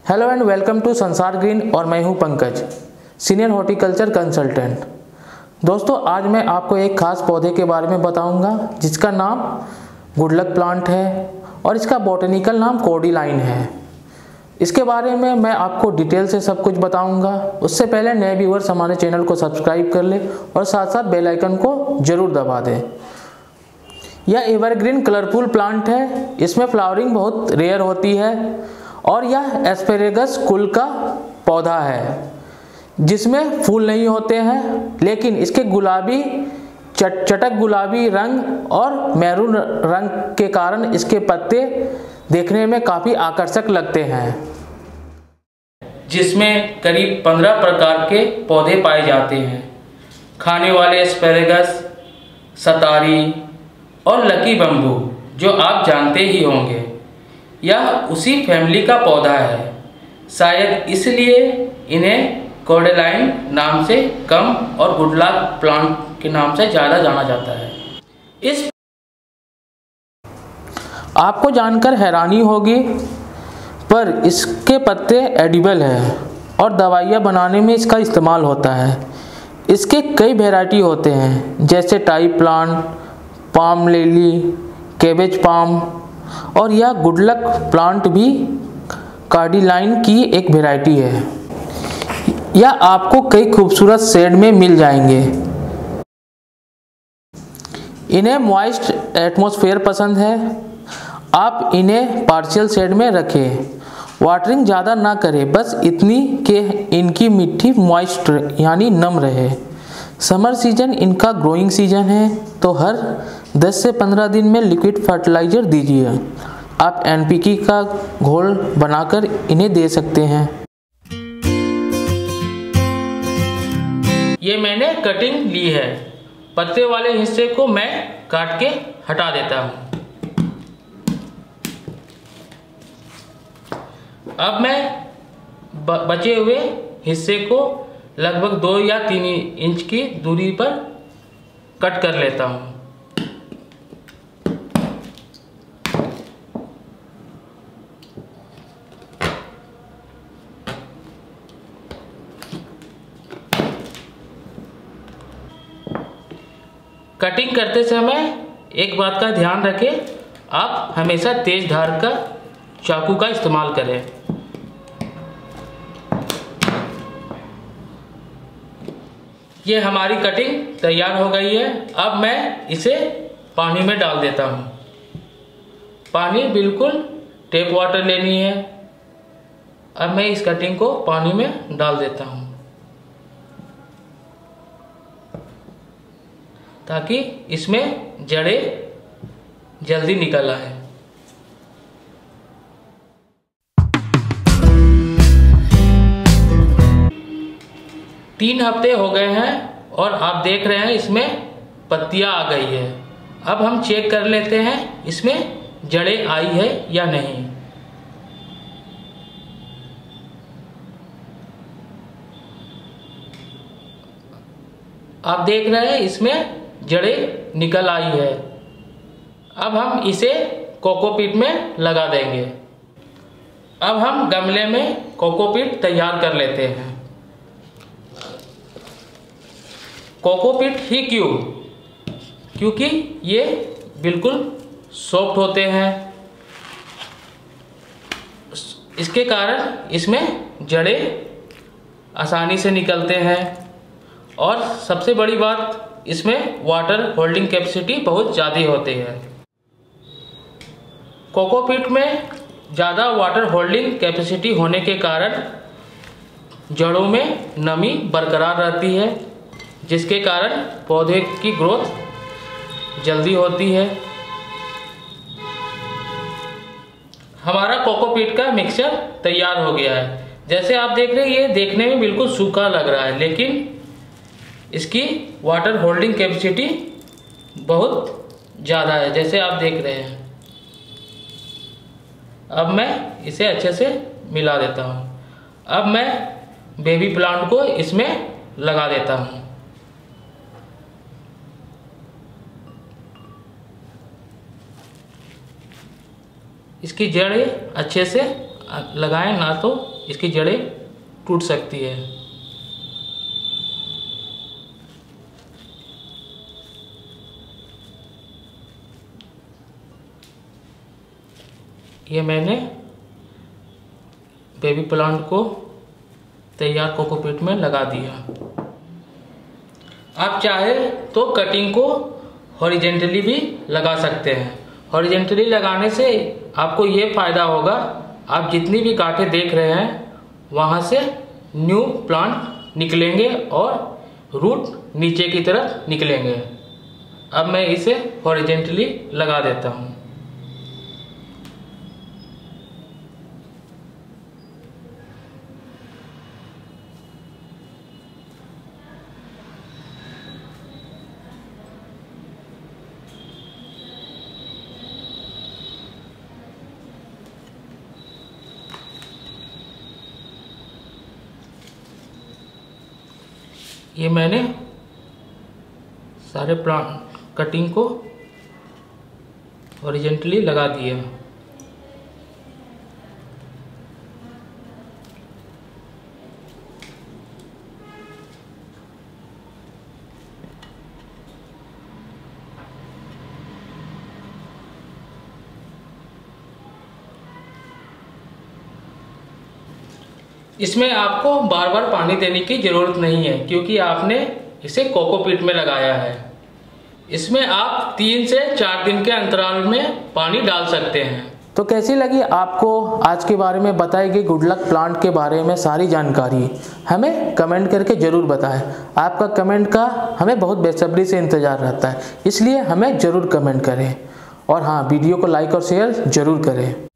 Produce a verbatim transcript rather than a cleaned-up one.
Hello and welcome to Sansar green और मैं हूं पंकज, सीनियर हॉर्टिकल्चर कंसल्टेंट। दोस्तों, आज मैं आपको एक खास पौधे के बारे में बताऊंगा जिसका नाम गुड लक प्लांट है और इसका बॉटनिकल नाम कॉर्डिलाइन है। इसके बारे में मैं आपको डिटेल से सब कुछ बताऊंगा। उससे पहले नए व्यूअर्स हमारे चैनल को सब्सक्राइब कर ले और साथ साथ बेल आइकन को जरूर दबा दें। यह एवरग्रीन कलरफुल प्लांट है। इसमें फ्लावरिंग बहुत रेयर होती है और यह एस्पेरेगस कुल का पौधा है जिसमें फूल नहीं होते हैं, लेकिन इसके गुलाबी चट चटक गुलाबी रंग और मैरून रंग के कारण इसके पत्ते देखने में काफ़ी आकर्षक लगते हैं। जिसमें करीब पंद्रह प्रकार के पौधे पाए जाते हैं। खाने वाले एस्पेरेगस, सतारी और लकी बम्बू जो आप जानते ही होंगे, यह उसी फैमिली का पौधा है। शायद इसलिए इन्हें कॉर्डिलाइन नाम से कम और गुड लक प्लांट के नाम से ज़्यादा जाना जाता है। इस आपको जानकर हैरानी होगी, पर इसके पत्ते एडिबल हैं और दवाइयाँ बनाने में इसका इस्तेमाल होता है। इसके कई वैरायटी होते हैं जैसे ti plant, palm lily, cabbage palm, और यह गुड लक प्लांट भी कॉर्डिलाइन की एक वैरायटी है। यह आपको कई खूबसूरत शेड में मिल जाएंगे। इन्हें मॉइस्ट एटमॉस्फेयर पसंद है। आप इन्हें पार्शियल शेड में रखें। वाटरिंग ज़्यादा ना करें, बस इतनी कि इनकी मिट्टी मॉइस्ट यानी नम रहे। समर सीजन इनका ग्रोइंग सीजन है, तो हर दस से पंद्रह दिन में लिक्विड फर्टिलाइज़र दीजिए। आप एन पी के का घोल बनाकर इन्हें दे सकते हैं। ये मैंने कटिंग ली है। पत्ते वाले हिस्से को मैं काट के हटा देता हूँ। अब मैं बचे हुए हिस्से को लगभग दो या तीन इंच की दूरी पर कट कर लेता हूँ। कटिंग करते समय एक बात का ध्यान रखें, आप हमेशा तेज धार का चाकू का इस्तेमाल करें। ये हमारी कटिंग तैयार हो गई है। अब मैं इसे पानी में डाल देता हूँ। पानी बिल्कुल टेप वाटर लेनी है। अब मैं इस कटिंग को पानी में डाल देता हूँ ताकि इसमें जड़ें जल्दी निकल आए। तीन हफ्ते हो गए हैं और आप देख रहे हैं इसमें पत्तियां आ गई है। अब हम चेक कर लेते हैं इसमें जड़ें आई है या नहीं। आप देख रहे हैं इसमें जड़ें निकल आई है। अब हम इसे कोकोपीट में लगा देंगे। अब हम गमले में कोकोपीट तैयार कर लेते हैं। कोकोपीट ही क्यों? क्योंकि ये बिल्कुल सॉफ्ट होते हैं। इसके कारण इसमें जड़ें आसानी से निकलते हैं और सबसे बड़ी बात, इसमें वाटर होल्डिंग कैपेसिटी बहुत ज़्यादा होती है। कोकोपीट में ज़्यादा वाटर होल्डिंग कैपेसिटी होने के कारण जड़ों में नमी बरकरार रहती है, जिसके कारण पौधे की ग्रोथ जल्दी होती है। हमारा कोकोपीट का मिक्सचर तैयार हो गया है। जैसे आप देख रहे हैं, ये देखने में बिल्कुल सूखा लग रहा है, लेकिन इसकी वाटर होल्डिंग कैपेसिटी बहुत ज़्यादा है, जैसे आप देख रहे हैं। अब मैं इसे अच्छे से मिला देता हूँ। अब मैं बेबी प्लांट को इसमें लगा देता हूँ। इसकी जड़ें अच्छे से लगाएं, ना तो इसकी जड़ें टूट सकती है। ये मैंने बेबी प्लांट को तैयार कोकोपीट में लगा दिया। आप चाहे तो कटिंग को हॉरिजेंटली भी लगा सकते हैं। हॉरिजेंटली लगाने से आपको ये फ़ायदा होगा, आप जितनी भी गांठें देख रहे हैं वहाँ से न्यू प्लांट निकलेंगे और रूट नीचे की तरफ निकलेंगे। अब मैं इसे हॉरिजेंटली लगा देता हूँ। ये मैंने सारे प्लांट कटिंग को हॉरिजेंटली लगा दिया। इसमें आपको बार बार पानी देने की ज़रूरत नहीं है क्योंकि आपने इसे कोकोपीट में लगाया है। इसमें आप तीन से चार दिन के अंतराल में पानी डाल सकते हैं। तो कैसी लगी आपको आज के बारे में बताई गई गुड लक प्लांट के बारे में सारी जानकारी? हमें कमेंट करके ज़रूर बताएं। आपका कमेंट का हमें बहुत बेसब्री से इंतज़ार रहता है, इसलिए हमें ज़रूर कमेंट करें और हाँ, वीडियो को लाइक और शेयर ज़रूर करें।